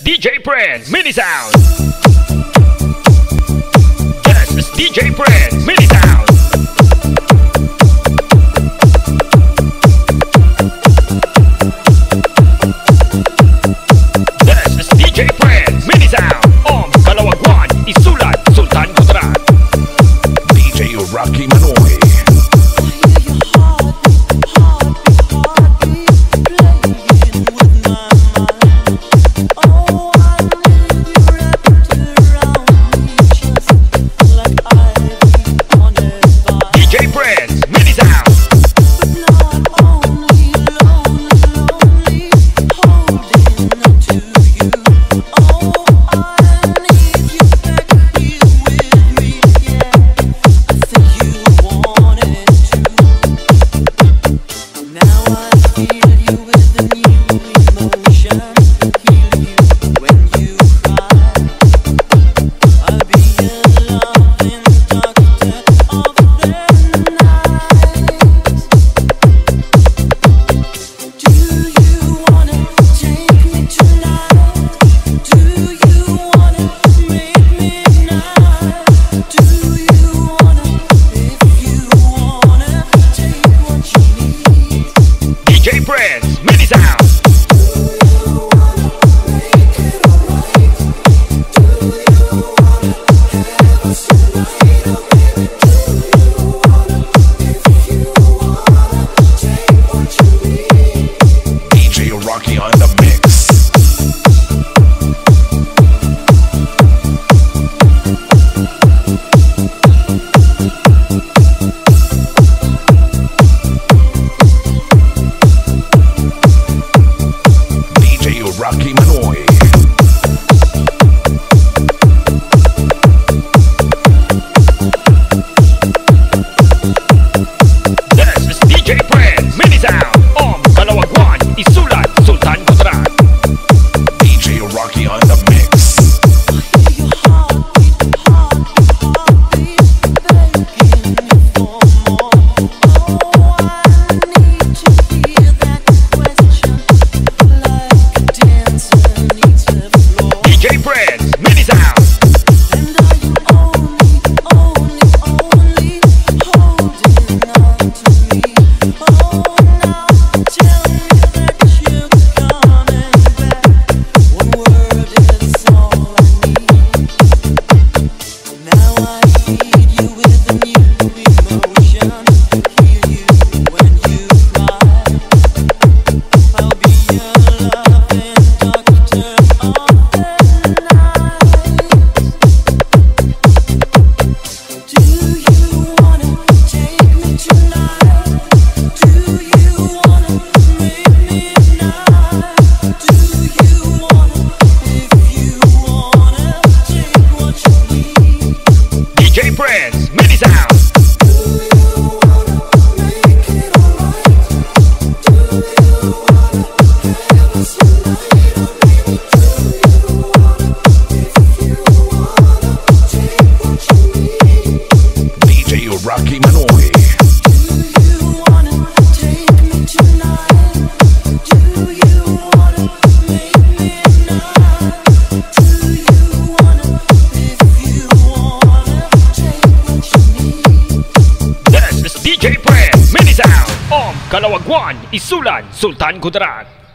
DJ Prince Mini Sound. This is DJ Prince Mini Sound. This is DJ Prince Mini Sound. Kalawagwan, Isulan, Sultan Kudarat. DJ Rocky Manoy. Prince Mini Sound. DJ Rocky on the mix. Rocky Manoy. This is DJ Prince Mini Sound. Kalawagwan, Isulan, Sultan Kudarat. DJ Rocky on the mix. DJ Prince Mini Sound. DJ Prince Mini Sound. DJ Rocky Manoy. DJ Prince Mini Sound. Kalawagwan, Isulan, Sultan Kudarat.